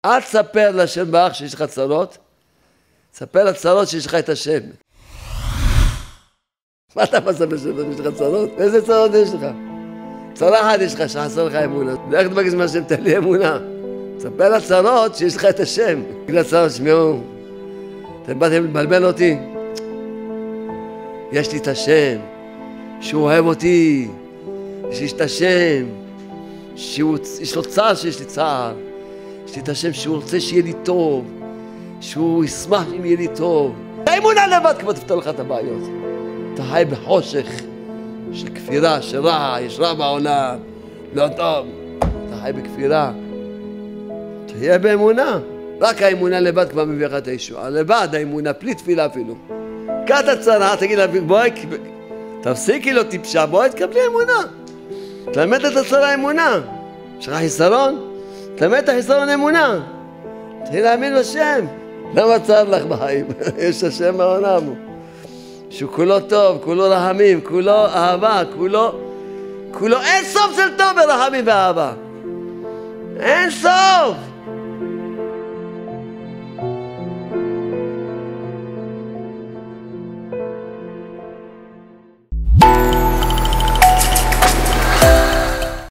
אל תספר לשם באח שיש לך צרות, תספר לצרות שיש לך את השם. מה אתה מספר שיש לך צרות? איזה צרות יש לך? צרה אחת יש לך שחסר לך אמונה. איך תבקש מהשם תן לי אמונה? תספר לצרות שיש לך את השם. בגלל צרות, שמעו, אתם באתם לבלבל אותי. יש לי את השם, שהוא אוהב אותי, יש לי את השם, יש לו צער שיש לי צער. יש לי את השם שהוא רוצה שיהיה לי טוב, שהוא ישמח אם יהיה לי טוב. האמונה לבד כבר תפתור לך את הבעיות. אתה חי בחושך של כפירה, של רע, יש רע בעולם, לא טוב. אתה חי בכפירה. תהיה באמונה. רק האמונה לבד כבר מביא לך את הישועה. לבד האמונה, בלי תפילה אפילו. קח את הצרה, תגיד לה, בואי, תפסיקי לו טיפשה, בואי תקבלי אמונה. תלמד את הצרה אמונה. יש לך חיסרון? תלמד את החיסרון אמונה. תתחיל להאמין בשם. למה צר לך בחיים? יש השם בעולם. שהוא כולו טוב, כולו רחמים, כולו אהבה, כולו אין סוף של טוב ברחמים ואהבה. אין סוף!